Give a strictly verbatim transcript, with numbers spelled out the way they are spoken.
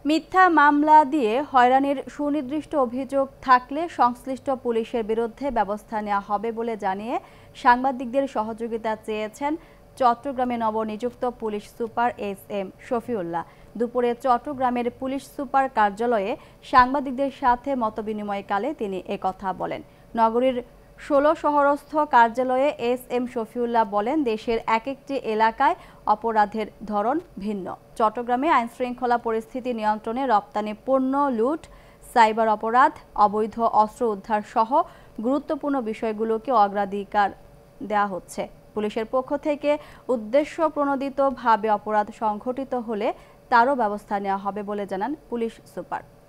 মিথ্যা মামলা দিয়ে হয়রানির সুনির্দিষ্ট অভিযোগ থাকলে সংশ্লিষ্ট পুলিশের বিরুদ্ধে ব্যবস্থা নেওয়া হবে বলে জানিয়ে সাংবাদিকদের সহযোগিতা চেয়েছেন চট্টগ্রামে নবনিযুক্ত police super S M Shafiullah. দুপুরে চট্টগ্রামের পুলিশ সুপার কার্যালয়ে সাংবাদিকদের সাথে মতবিনিময়কালে তিনি একথা বলেন। নগরীর ষোলো শহরস্থ কার্যালয়ে এস এম শফিউল্লাহ বলেন, দেশের এক একটি এলাকায় অপরাধের ধরন ভিন্ন। চট্টগ্রামে আইনশৃঙ্খলা পরিস্থিতি নিয়ন্ত্রণে রপ্তানি পণ্য লুট, সাইবার অপরাধ, অবৈধ অস্ত্র উদ্ধার সহ গুরুত্বপূর্ণ বিষয়গুলোকে অগ্রাধিকার দেওয়া হচ্ছে। পুলিশের পক্ষ থেকে উদ্দেশ্য প্রণোদিতভাবে অপরাধ সংঘটিত হলে তারও ব্যবস্থা নেওয়া হবে বলে জানান পুলিশ সুপার।